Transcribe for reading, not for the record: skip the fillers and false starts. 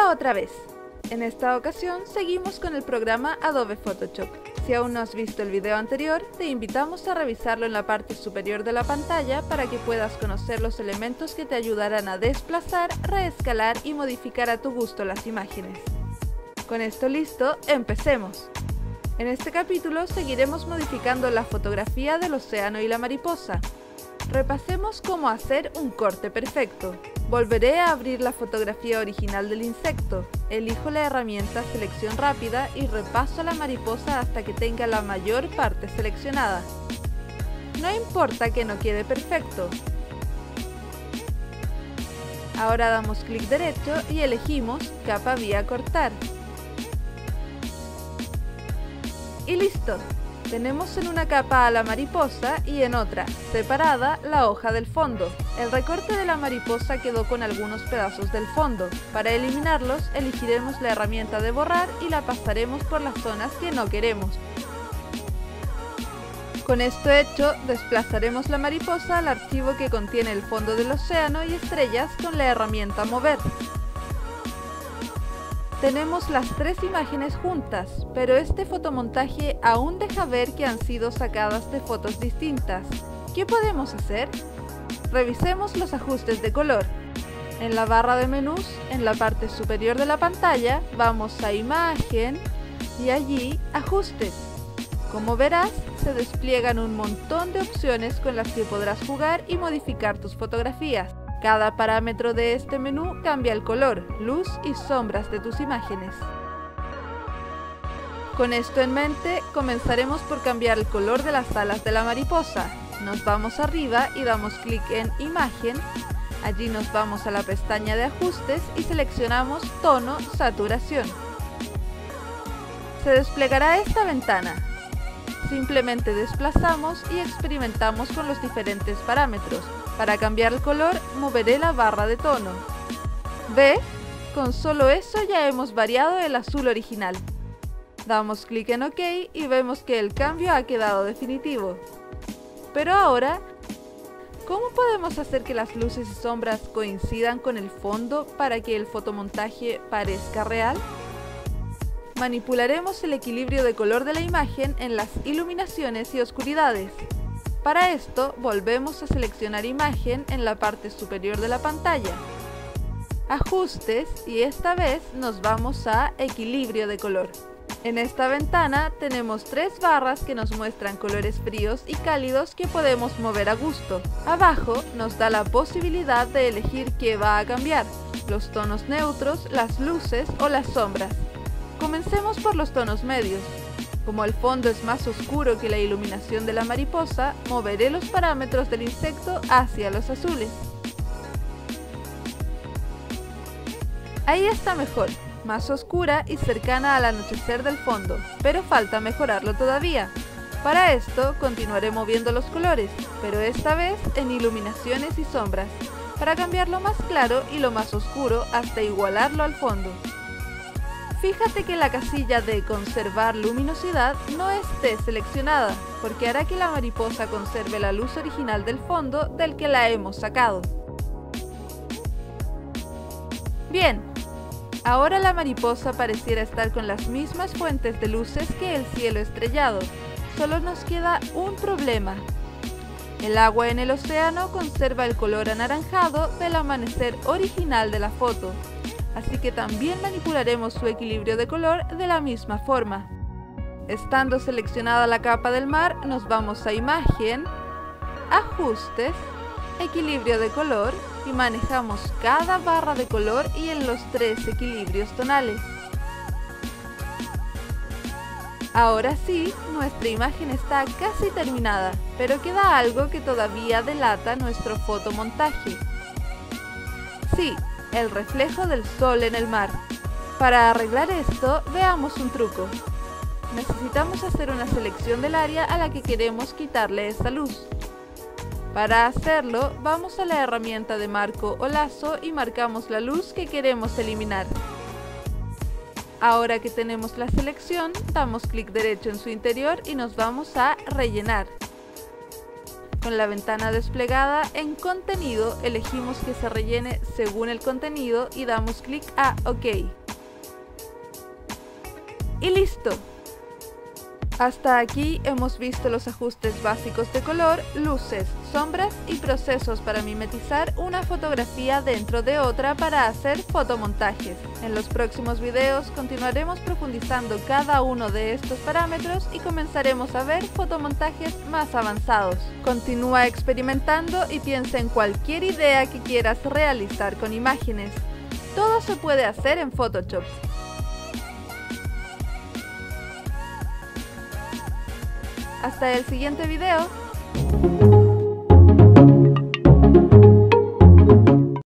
Hola otra vez. En esta ocasión seguimos con el programa Adobe Photoshop. Si aún no has visto el video anterior, te invitamos a revisarlo en la parte superior de la pantalla para que puedas conocer los elementos que te ayudarán a desplazar, reescalar y modificar a tu gusto las imágenes. Con esto listo, empecemos. En este capítulo seguiremos modificando la fotografía del océano y la mariposa. Repasemos cómo hacer un corte perfecto. Volveré a abrir la fotografía original del insecto, elijo la herramienta selección rápida y repaso la mariposa hasta que tenga la mayor parte seleccionada. No importa que no quede perfecto. Ahora damos clic derecho y elegimos capa vía cortar. Y listo. Tenemos en una capa a la mariposa y en otra, separada, la hoja del fondo. El recorte de la mariposa quedó con algunos pedazos del fondo. Para eliminarlos, elegiremos la herramienta de borrar y la pasaremos por las zonas que no queremos. Con esto hecho, desplazaremos la mariposa al archivo que contiene el fondo del océano y estrellas con la herramienta mover. Tenemos las tres imágenes juntas, pero este fotomontaje aún deja ver que han sido sacadas de fotos distintas. ¿Qué podemos hacer? Revisemos los ajustes de color. En la barra de menús, en la parte superior de la pantalla, vamos a Imagen y allí Ajustes. Como verás, se despliegan un montón de opciones con las que podrás jugar y modificar tus fotografías. Cada parámetro de este menú cambia el color, luz y sombras de tus imágenes. Con esto en mente, comenzaremos por cambiar el color de las alas de la mariposa. Nos vamos arriba y damos clic en Imagen. Allí nos vamos a la pestaña de Ajustes y seleccionamos Tono, Saturación. Se desplegará esta ventana. Simplemente desplazamos y experimentamos con los diferentes parámetros. Para cambiar el color, moveré la barra de tono. ¿Ve? Con solo eso ya hemos variado el azul original. Damos clic en OK y vemos que el cambio ha quedado definitivo. Pero ahora, ¿cómo podemos hacer que las luces y sombras coincidan con el fondo para que el fotomontaje parezca real? Manipularemos el equilibrio de color de la imagen en las iluminaciones y oscuridades. Para esto, volvemos a seleccionar Imagen en la parte superior de la pantalla. Ajustes y esta vez nos vamos a Equilibrio de color. En esta ventana tenemos tres barras que nos muestran colores fríos y cálidos que podemos mover a gusto. Abajo nos da la posibilidad de elegir qué va a cambiar, los tonos neutros, las luces o las sombras. Comencemos por los tonos medios. Como el fondo es más oscuro que la iluminación de la mariposa, moveré los parámetros del insecto hacia los azules. Ahí está mejor, más oscura y cercana al anochecer del fondo, pero falta mejorarlo todavía. Para esto continuaré moviendo los colores, pero esta vez en iluminaciones y sombras, para cambiarlo más claro y lo más oscuro hasta igualarlo al fondo. Fíjate que la casilla de conservar luminosidad no esté seleccionada, porque hará que la mariposa conserve la luz original del fondo del que la hemos sacado. Bien, ahora la mariposa pareciera estar con las mismas fuentes de luces que el cielo estrellado, solo nos queda un problema. El agua en el océano conserva el color anaranjado del amanecer original de la foto. Así que también manipularemos su equilibrio de color de la misma forma. Estando seleccionada la capa del mar, nos vamos a Imagen, Ajustes, Equilibrio de color y manejamos cada barra de color y en los tres equilibrios tonales. Ahora sí, nuestra imagen está casi terminada, pero queda algo que todavía delata nuestro fotomontaje. Sí, el reflejo del sol en el mar. Para arreglar esto, veamos un truco. Necesitamos hacer una selección del área a la que queremos quitarle esta luz. Para hacerlo, vamos a la herramienta de marco o lazo y marcamos la luz que queremos eliminar. Ahora que tenemos la selección, damos clic derecho en su interior y nos vamos a rellenar. Con la ventana desplegada en contenido, elegimos que se rellene según el contenido y damos clic a OK. Y listo. Hasta aquí hemos visto los ajustes básicos de color, luces, sombras y procesos para mimetizar una fotografía dentro de otra para hacer fotomontajes. En los próximos videos continuaremos profundizando cada uno de estos parámetros y comenzaremos a ver fotomontajes más avanzados. Continúa experimentando y piensa en cualquier idea que quieras realizar con imágenes. Todo se puede hacer en Photoshop. Hasta el siguiente video.